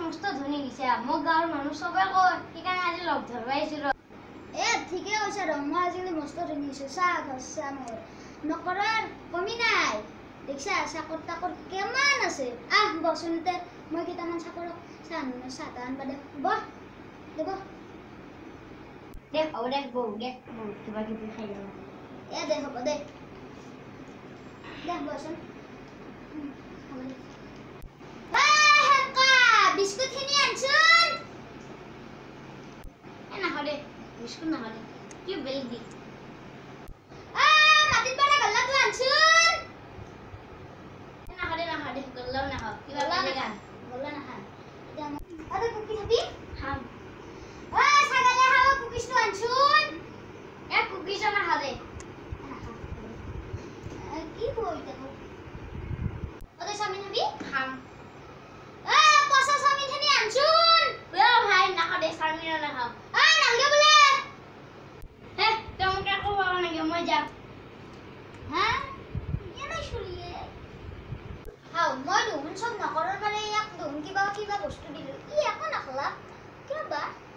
মস্ত ধনী দিছে মোক গাঁৱৰ মানুহ চবে কয় সেইকাৰণে আজি লগ ধৰবা আহিছিলোঁ ঠিকে কৈছে ৰ মই আজিকালি মস্ত ধনী হৈছোঁ চাহ ঘৰচা মোৰ নকৰাৰ কমি নাই দেখিছা চাকৰ তাকৰ কিমান আছে বচোনতে মই কেইটামান চাকৰক চাহ আনবা দে বহ দেব দে হ'ব দে বৌ দে বৌ কিবা কিবি খাই যাব দে হ'ব দে বচোন বিস্কুট খিনি আনচোন নাখাওঁ দে বিস্কুট নাখাওঁ দে কি বেলেগ দি মাটিত পাৰা গল্লাটো আনচোন নাখাওঁ দে গল্লাও নাখাওঁ কিবা বেলেগ আন গল্লা নাখায় এতিয়া কুকি খাবি খাম ছাগালে খাব কুকিছটো আনচোন কুকিজ নাখাওঁ দে কি কয় এতিয়া চাওমিন খাবি খাম পচা চাওমিন খিনি আনচোন ভাই নাখাওঁ দে চাওমিন নাখাওঁ নালগে বোলে তই মোক একো খোৱাব নালাগে মই যাম মই দেখোন চব নকৰাৰ কাৰণে ইয়াক দেখোন কিবা কিবা বস্তু দিলোঁ ই একো নাখালা কিয় বা